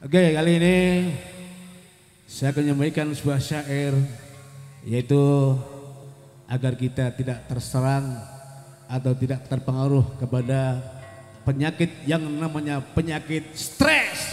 Oke, kali ini saya akan menyampaikan sebuah syair, yaitu agar kita tidak terserang atau tidak terpengaruh kepada penyakit yang namanya penyakit stres.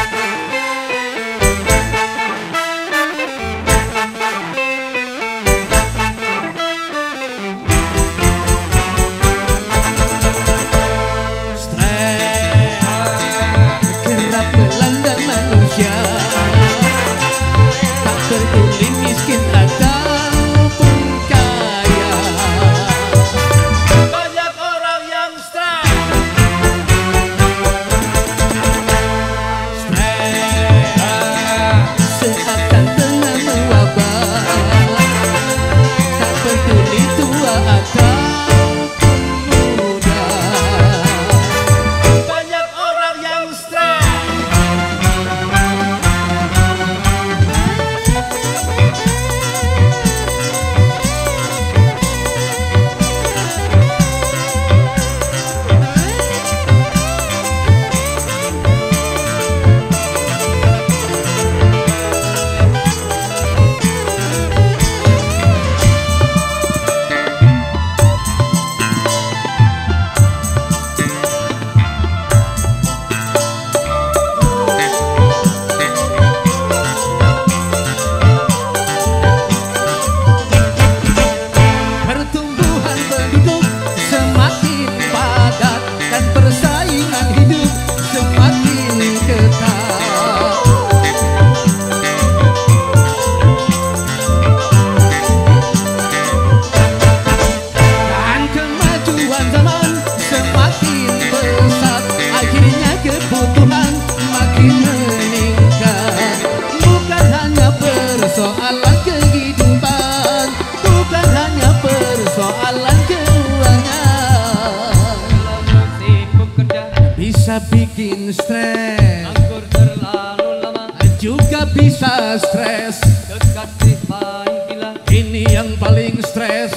Bisa bikin stres, nganggur terlalu lama juga bisa stres. kekasih panggilan, Ini yang paling stres,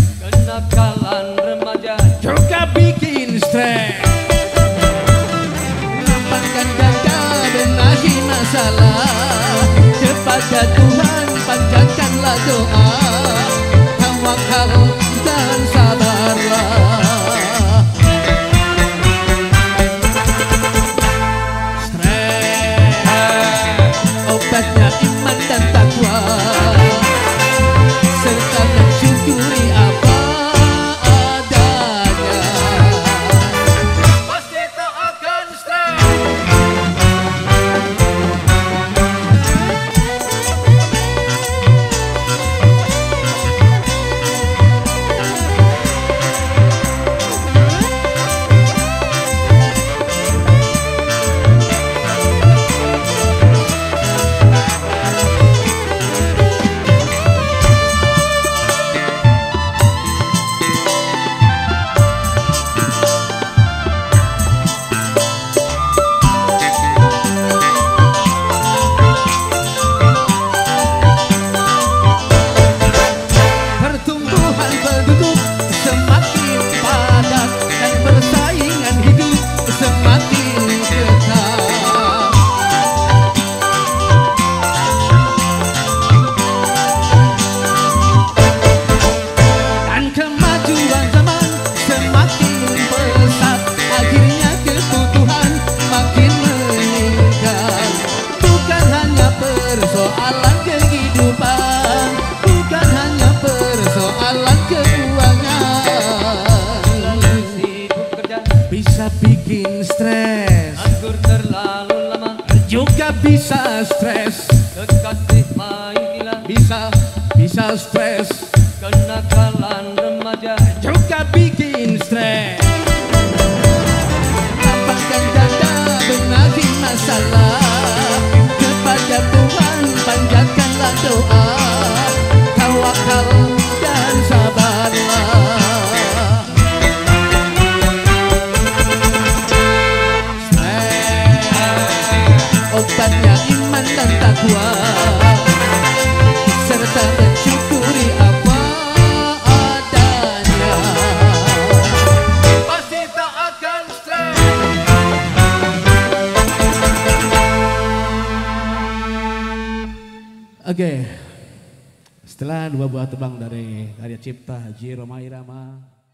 kenakalan remaja juga bikin stres. Lapangkan dada, benahi masalah, kepada Tuhan panjatkanlah doa, tawakal dan sabarlah. Obatnya iman dan takwa, serta mensyukuri apa adanya. pasti tak akan stres. Persoalan kehidupan bukan hanya persoalan keuangan. Lalu sibuk kerja, Bisa bikin stres, nganggur terlalu lama juga bisa stres. kekasih panggilan, Bisa stres, kenakalan remaja juga bikin stres. Lapangkan dada, benahi masalah, kepada Tuhan panjatkanlah doa, tawakal dan sabarlah. Obatnya iman dan takwa, serta mensyukuri apa adanya. pasti tak akan stres. Oke, setelah dua buah tebang dari karya cipta Haji Rhoma Irama,